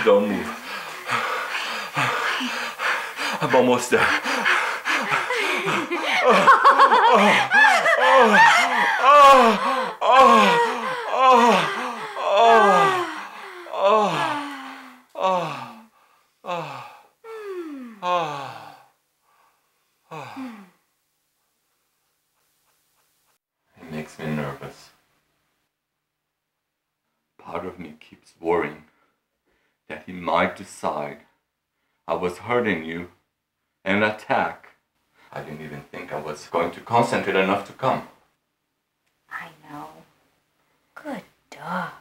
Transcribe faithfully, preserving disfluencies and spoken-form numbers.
Don't move. I'm almost there. Oh, oh, oh, oh, oh, oh, oh, oh, oh. It makes me nervous. Part of me keeps worrying that he might decide I was hurting you and attack. I didn't even think I was going to concentrate enough to come. I know. Good dog.